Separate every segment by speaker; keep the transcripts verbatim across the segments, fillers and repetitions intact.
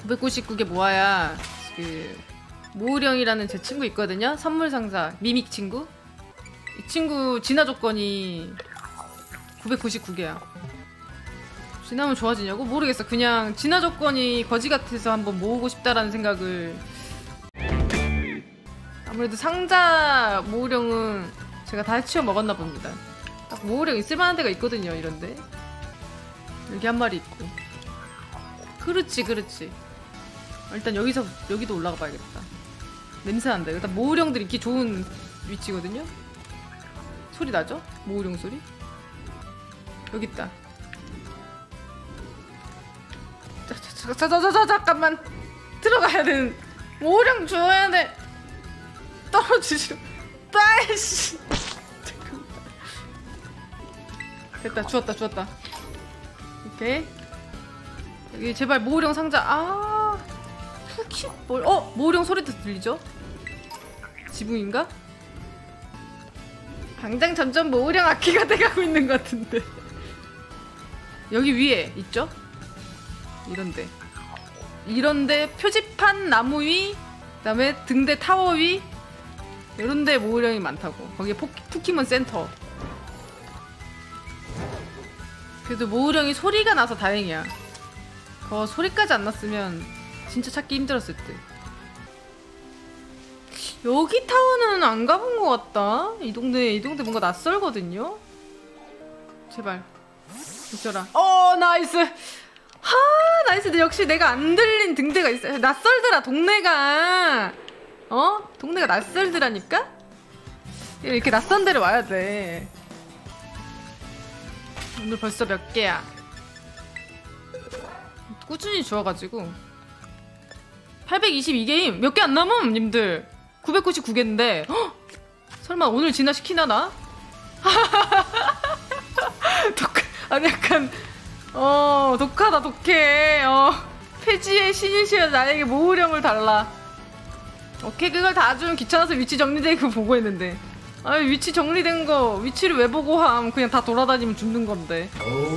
Speaker 1: 구백구십구 개 모아야 그 모으령이라는 제 친구 있거든요. 선물 상자 미믹 친구. 이 친구 진화 조건이 구백구십구 개야. 진화하면 좋아지냐고? 모르겠어. 그냥 진화 조건이 거지 같아서 한번 모으고 싶다라는 생각을. 아무래도 상자 모으령은 제가 다 해치워 먹었나 봅니다. 딱 모으령 있을만한 데가 있거든요. 이런데 여기 한 마리 있고. 그렇지 그렇지. 일단 여기서 여기도 올라가 봐야겠다. 냄새 난다. 일단 모으령들이 있기 좋은 위치거든요. 소리 나죠? 모으령 소리. 여기 있다. 자자자자 잠깐만. 들어가야 되는. 모으령 줘야 돼. 떨어지지. 빠이씨. 됐다. 주웠다 주웠다. 오케이. 여기 제발 모으령 상자. 아 푸키 뭘? 어 모으령 소리도 들리죠? 지붕인가? 당장 점점 모으령 악기가 돼가고 있는 것 같은데. 여기 위에 있죠? 이런데 이런데 표지판 나무 위, 그다음에 등대 타워 위, 이런데 모으령이 많다고. 거기에 포, 포켓몬 센터. 그래도 모으령이 소리가 나서 다행이야. 그 소리까지 안 났으면 진짜 찾기 힘들었을 듯. 여기 타워는 안 가본 것 같다. 이 동네 이 동네 뭔가 낯설거든요. 제발 있어라. 어 나이스. 하 나이스. 역시 내가 안 들린 등대가 있어. 낯설더라 동네가. 어? 동네가 낯설더라니까? 이렇게 낯선 데를 와야 돼. 오늘 벌써 몇 개야? 꾸준히 주워가지고 팔백이십이 개임? 몇 개 안 남음 님들. 구백구십구 개인데 헉! 설마 오늘 진화시키나 나? 독... 아니 약간 어 독하다 독해. 어 폐지의 신이시여 나에게 모으령을 달라. 오케이 그걸 다 주면 귀찮아서 위치 정리된 거 보고 했는데. 아니 위치 정리된 거 위치를 왜 보고 함. 그냥 다 돌아다니면 죽는 건데.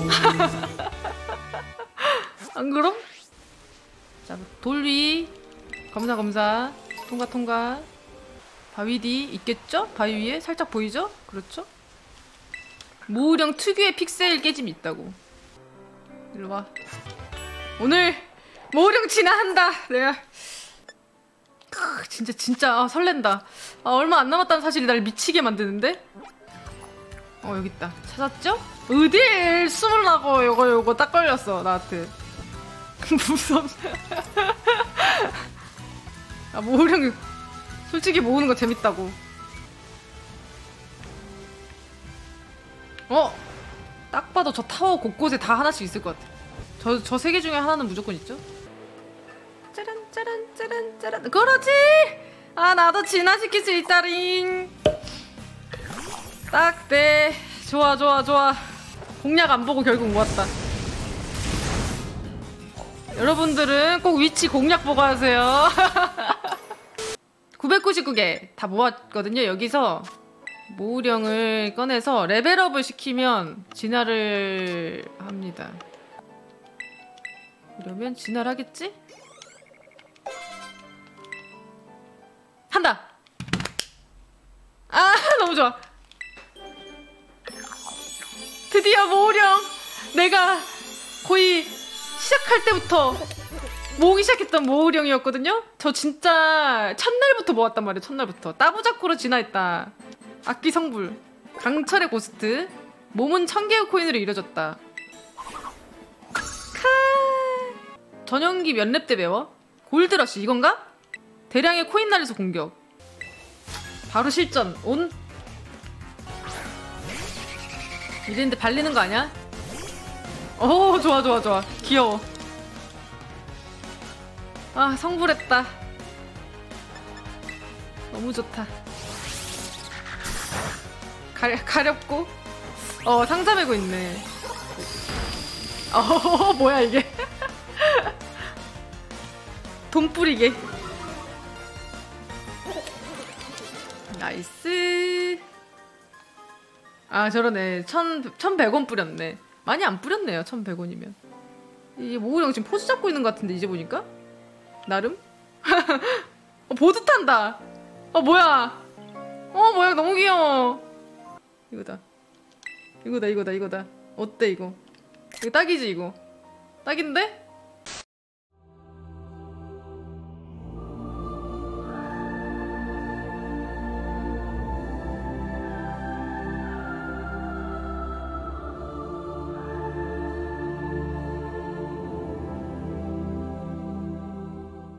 Speaker 1: 안 그럼? 자 돌위 검사 검사 통과 통과. 바위 뒤 있겠죠? 바위 위에 살짝 보이죠? 그렇죠? 모으령 특유의 픽셀 깨짐이 있다고. 일로와. 오늘 모으령 진화한다. 내가 크, 진짜 진짜 아, 설렌다. 아, 얼마 안 남았다는 사실이 날 미치게 만드는데? 어 여기 있다. 찾았죠? 어딜 숨으려고. 요거 요거 딱 걸렸어 나한테. 무섭. 아 모으령 솔직히 모으는 거 재밌다고. 어? 딱 봐도 저 타워 곳곳에 다 하나씩 있을 것 같아. 저 저 세 개 중에 하나는 무조건 있죠? 짜란 짜란 짜란 짜란. 그렇지! 아 나도 진화시킬 수 있다링. 딱 돼. 좋아 좋아 좋아. 공략 안 보고 결국 모았다. 여러분들은 꼭 위치 공략 보고 하세요. 구백구십구 개 다 모았거든요. 여기서 모으령을 꺼내서 레벨업을 시키면 진화를 합니다. 이러면 진화를 하겠지? 한다! 아 너무 좋아. 드디어 모으령. 내가 거의 시작할 때부터 모으기 시작했던 모으령이었거든요? 저 진짜 첫날부터 모았단 말이에요. 첫날부터 따부작코로 진화했다. 악기 성불 강철의 고스트. 몸은 천 개의 코인으로 이루어졌다. 카 전용기 몇 렙 때 배워? 골드러쉬 이건가? 대량의 코인 날려서 공격. 바로 실전 온. 이랬는데 발리는 거 아니야? 오 좋아 좋아 좋아. 귀여워. 아 성불했다. 너무 좋다. 가, 가렵고. 어 상자 메고 있네. 어 뭐야 이게. 돈 뿌리게. 나이스. 아 저러네. 천, 천백 원 뿌렸네. 많이 안 뿌렸네요. 천백 원이면. 이 모으령 지금 포즈 잡고 있는 것 같은데 이제 보니까? 나름? 어, 보드 탄다. 어 뭐야? 어 뭐야 너무 귀여워. 이거다. 이거다 이거다 이거다. 어때 이거? 이거 딱이지 이거? 딱인데?